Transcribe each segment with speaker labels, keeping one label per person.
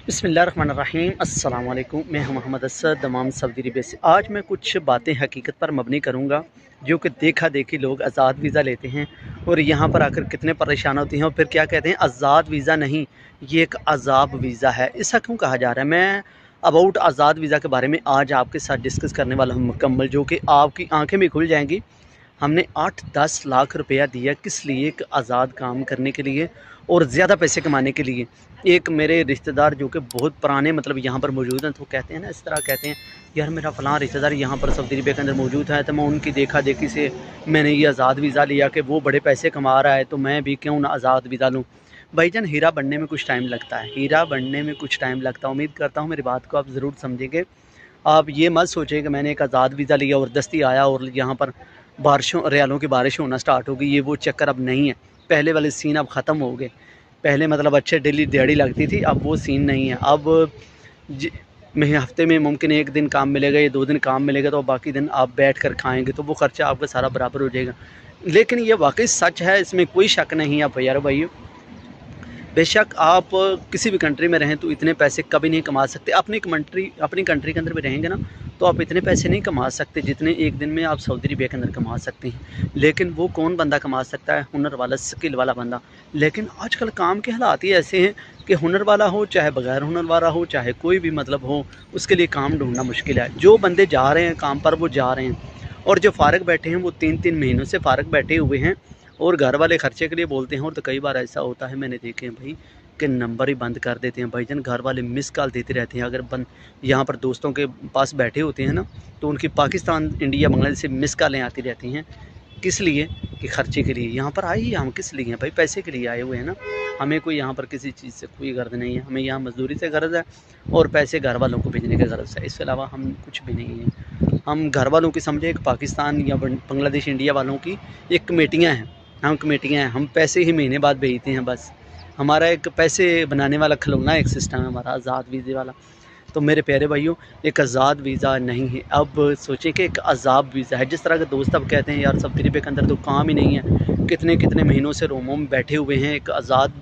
Speaker 1: बिस्मिल्लाहिर्रहमानिर्रहीम अस्सलाम वालेकुम। मैं हूं Mohammad Asad Dammam Saudi Arabia से। आज मैं कुछ बातें हकीकत पर मबनी करूंगा जो कि देखा देखी लोग आज़ाद वीज़ा लेते हैं और यहाँ पर आकर कितने परेशान होते हैं और फिर क्या कहते हैं आज़ाद वीज़ा नहीं, ये एक अजाब वीज़ा है। ऐसा क्यों कहा जा रहा है? मैं अबाउट आज़ाद वीज़ा के बारे में आज आपके साथ डिस्कस करने वाला हूँ मुकम्मल, जो कि आपकी आँखें भी खुल जाएंगी। हमने 8-10 लाख रुपया दिया किस लिए? एक आज़ाद काम करने के लिए और ज़्यादा पैसे कमाने के लिए। एक मेरे रिश्तेदार जो कि बहुत पुराने मतलब यहाँ पर मौजूद हैं, तो कहते हैं ना, इस तरह कहते हैं, यार मेरा फ़लाँ रिश्तेदार यहाँ पर सऊदी अरबिया के अंदर मौजूद है, तो मैं उनकी देखा देखी से मैंने ये आज़ाद वीज़ा लिया कि वो बड़े पैसे कमा रहा है तो मैं भी क्यों ना आज़ाद वीज़ा लूँ। भाईजान, हीरा बनने में कुछ टाइम लगता है, हीरा बनने में कुछ टाइम लगता है। उम्मीद करता हूँ मेरी बात को आप ज़रूर समझेंगे। आप ये मत सोचें कि मैंने एक आज़ाद वीज़ा लिया और दस्ती आया और यहाँ पर बारिशों रियालों की बारिश होना स्टार्ट हो गई। ये वो चक्कर अब नहीं है। पहले वाले सीन अब ख़त्म हो गए। पहले मतलब अच्छे डेली दिहाड़ी लगती थी, अब वो सीन नहीं है। अब मैं हफ्ते में मुमकिन 1 दिन काम मिलेगा या 2 दिन काम मिलेगा, तो बाकी दिन आप बैठ कर खाएँगे तो वो ख़र्चा आपका सारा बराबर हो जाएगा। लेकिन ये वाक़ई सच है, इसमें कोई शक नहीं है। अब यार भाइयों, बेशक आप किसी भी कंट्री में रहें तो इतने पैसे कभी नहीं कमा सकते। अपनी कंट्री के अंदर भी रहेंगे ना, तो आप इतने पैसे नहीं कमा सकते जितने एक दिन में आप सऊदी अरबिया के अंदर कमा सकते हैं। लेकिन वो कौन बंदा कमा सकता है? हुनर वाला, स्किल वाला बंदा। लेकिन आजकल काम के हालात ही ऐसे हैं कि हुनर वाला हो चाहे बगैर हुनर वाला हो, चाहे कोई भी मतलब हो, उसके लिए काम ढूंढना मुश्किल है। जो बंदे जा रहे हैं काम पर वो जा रहे हैं, और जो फ़ारग बैठे हैं वो 3-3 महीनों से फ़ारग बैठे हुए हैं और घर वाले खर्चे के लिए बोलते हैं। और तो कई बार ऐसा होता है, मैंने देखे हैं भाई, कि नंबर ही बंद कर देते हैं। भाईजान, घर वाले मिस कॉल देते रहते हैं। अगर यहाँ पर दोस्तों के पास बैठे होते हैं ना, तो उनकी पाकिस्तान, इंडिया, बांग्लादेश से मिस कॉलें आती रहती हैं। किस लिए? कि खर्चे के लिए। यहाँ पर आए ही हम किस लिए हैं भाई? पैसे के लिए आए हुए हैं ना। हमें कोई यहाँ पर किसी चीज़ से कोई गर्ज नहीं है। हमें यहाँ मजदूरी से गर्ज है और पैसे घर वालों को भेजने की गर्ज है। इसके अलावा हम कुछ भी नहीं हैं। हम घर वालों की समझे, एक पाकिस्तान या बांग्लादेश, इंडिया वालों की एक कमेटियाँ हैं। हम कमेटियाँ हैं, हम पैसे ही महीने बाद भेजते हैं बस। हमारा एक पैसे बनाने वाला खिलौना एक सिस्टम है हमारा, आज़ाद वीज़े वाला। तो मेरे प्यारे भाइयों, एक आज़ाद वीज़ा नहीं है। अब सोचें कि एक अज़ाब वीज़ा है। जिस तरह के दोस्त अब कहते हैं यार सऊदी अरबिया के अंदर तो काम ही नहीं है, कितने कितने महीनों से रूमों में बैठे हुए हैं। एक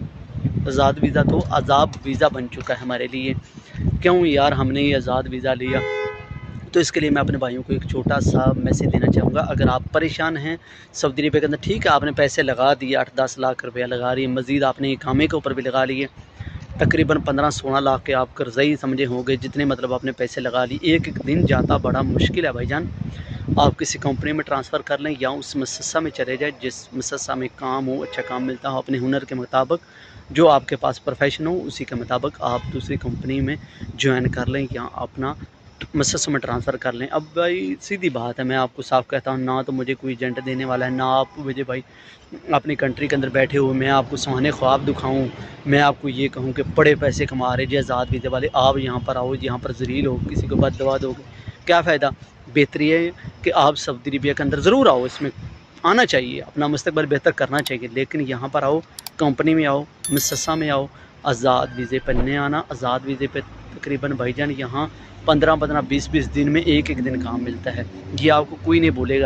Speaker 1: आज़ाद वीज़ा तो अज़ाब वीज़ा बन चुका है हमारे लिए। क्यों यार हमने ये आज़ाद वीज़ा लिया? तो इसके लिए मैं अपने भाइयों को एक छोटा सा मैसेज देना चाहूँगा। अगर आप परेशान हैं सऊदी अरबिया के अंदर, ठीक है, आपने पैसे लगा दिए, 8-10 लाख रुपया लगा रही है, मज़ीद आपने इकामे के ऊपर भी लगा लिए, तकरीबन 15-16 लाख के आप कर्ज़ई समझे होंगे, जितने मतलब आपने पैसे लगा लिए। एक एक दिन जाता बड़ा मुश्किल है भाईजान। आप किसी कंपनी में ट्रांसफ़र कर लें या उस मुअस्ससा में चले जाए जिस मुअस्ससा में काम हो, अच्छा काम मिलता हो, अपने हुनर के मुताबिक, जो आपके पास प्रोफेशन हो उसी के मुताबिक आप दूसरी कंपनी में ज्वाइन कर लें या अपना मुअस्ससा में ट्रांसफ़र कर लें। अब भाई सीधी बात है, मैं आपको साफ कहता हूँ, ना तो मुझे कोई एजेंट देने वाला है, ना आप मुझे भाई अपनी कंट्री के अंदर बैठे हुए मैं आपको सुहाने ख्वाब दिखाऊँ, मैं आपको ये कहूँ कि बड़े पैसे कमा रहे जी आज़ाद वीज़े वाले, आप यहाँ पर आओ, यहाँ पर ज़लील हो, किसी को बददुआ दोगे, क्या फ़ायदा? बेहतरी है कि आप सऊदी अरबिया के अंदर ज़रूर आओ, इसमें आना चाहिए, अपना मुस्तकबिल बेहतर करना चाहिए। लेकिन यहाँ पर आओ, कंपनी में आओ, मुअस्ससा में आओ, आज़ाद वीज़े पर नहीं आना। आज़ाद वीज़े पे तकरीबन भाईजान यहाँ 15-15, 20-20 दिन में एक दिन काम मिलता है। ये आपको कोई नहीं बोलेगा।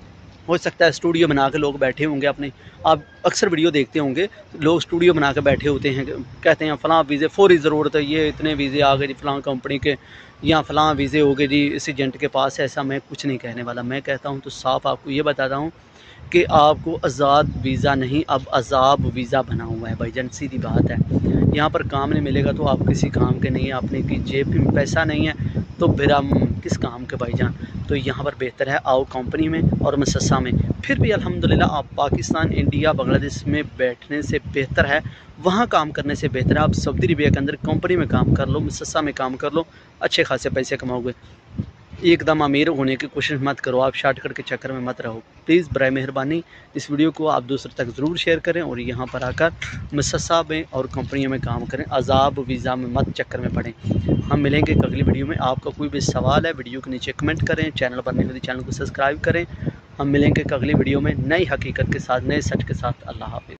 Speaker 1: हो सकता है स्टूडियो बना के लोग बैठे होंगे अपने, आप अक्सर वीडियो देखते होंगे, लोग स्टूडियो बना के बैठे होते हैं, कहते हैं फ़लाँ वीज़े फ़ौरी ज़रूरत है, ये इतने वीज़े आ गए जी फ़लाँ कंपनी के, या फ़लाँ वीज़े हो गए जी इस एजेंट के पास। ऐसा मैं कुछ नहीं कहने वाला। मैं कहता हूँ तो साफ़ आपको ये बताता हूँ कि आपको आज़ाद वीज़ा नहीं, अब अज़ाब वीज़ा बना हुआ है भाईजान, सीधी बात है। यहाँ पर काम नहीं मिलेगा तो आप किसी काम के नहीं हैं, अपने की जेब में पैसा नहीं है तो फिर हम किस काम के भाईजान? तो यहाँ पर बेहतर है आओ कंपनी में और मुअस्ससा में। फिर भी अल्हम्दुलिल्लाह आप पाकिस्तान, इंडिया, बांग्लादेश में बैठने से बेहतर है, वहाँ काम करने से बेहतर है आप सऊदी अरबिया के अंदर कंपनी में काम कर लो, मुअस्ससा में काम कर लो, अच्छे खासे पैसे कमाओगे। एकदम अमीर होने की कोशिश मत करो, आप शॉर्टकट के चक्कर में मत रहो। प्लीज़ बराए मेहरबानी इस वीडियो को आप दूसरों तक ज़रूर शेयर करें और यहाँ पर आकर मुअस्ससा में और कंपनियों में काम करें। अज़ाब वीज़ा में मत चक्कर में पड़ें। हम मिलेंगे एक अगली वीडियो में। आपका कोई भी सवाल है वीडियो के नीचे कमेंट करें, चैनल पर नहीं चैनल को सब्सक्राइब करें। हम मिलेंगे एक अगली वीडियो में नई हकीकत के साथ, नए सच के साथ। अल्लाह हाफ़िज़।